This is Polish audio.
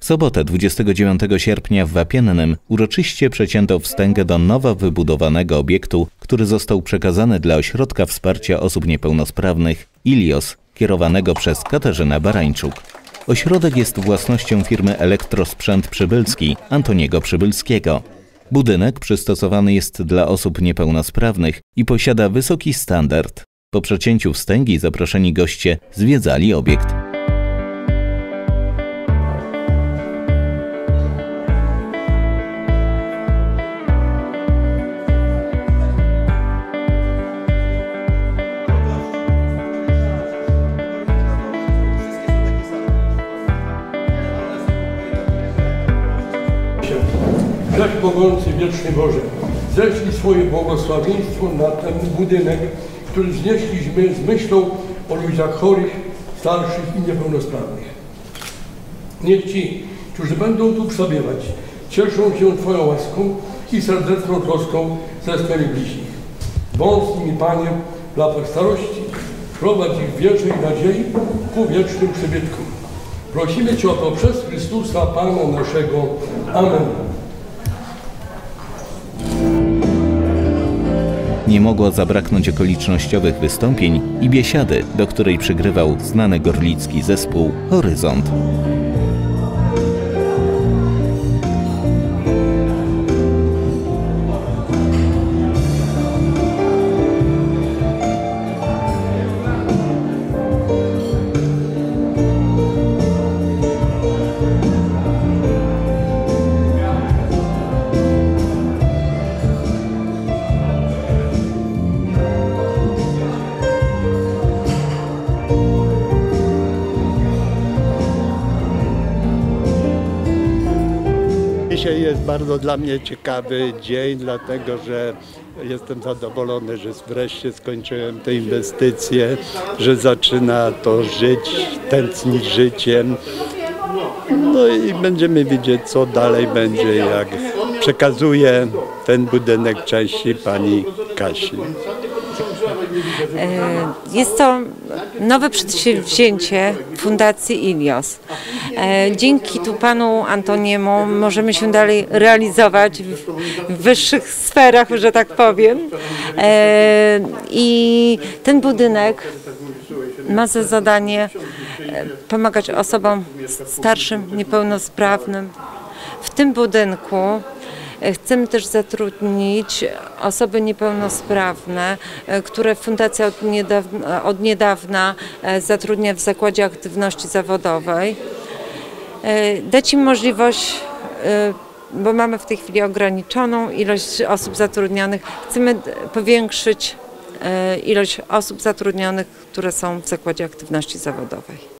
W sobotę 29 sierpnia w Wapiennym uroczyście przecięto wstęgę do nowo wybudowanego obiektu, który został przekazany dla Ośrodka Wsparcia Osób Niepełnosprawnych ILIOS, kierowanego przez Katarzynę Barańczuk. Ośrodek jest własnością firmy Elektrosprzęt Przybylski Antoniego Przybylskiego. Budynek przystosowany jest dla osób niepełnosprawnych i posiada wysoki standard. Po przecięciu wstęgi zaproszeni goście zwiedzali obiekt. Wszechmogący wieczny Boże, ześlij swoje błogosławieństwo na ten budynek, który wznieśliśmy z myślą o ludziach chorych, starszych i niepełnosprawnych. Niech ci, którzy będą tu przebywać, cieszą się Twoją łaską i serdeczną troską ze swych bliźnich. Bądź z nimi, Panie, w latach starości, prowadź ich w wierze i nadziei ku wiecznym przybytkom. Prosimy Cię o to przez Chrystusa, Pana naszego. Amen. Nie mogło zabraknąć okolicznościowych wystąpień i biesiady, do której przygrywał znany gorlicki zespół Horyzont. Dzisiaj jest bardzo dla mnie ciekawy dzień, dlatego że jestem zadowolony, że wreszcie skończyłem tę inwestycję, że zaczyna to żyć, tętnić życiem. No i będziemy widzieć, co dalej będzie, jak przekazuje ten budynek części pani Kasi. Jest to nowe przedsięwzięcie Fundacji ILIOS. Dzięki tu panu Antoniemu możemy się dalej realizować w wyższych sferach, że tak powiem. I ten budynek ma za zadanie pomagać osobom starszym, niepełnosprawnym. W tym budynku chcemy też zatrudnić osoby niepełnosprawne, które fundacja od niedawna zatrudnia w Zakładzie Aktywności Zawodowej. Dać im możliwość, bo mamy w tej chwili ograniczoną ilość osób zatrudnionych, chcemy powiększyć ilość osób zatrudnionych, które są w Zakładzie Aktywności Zawodowej.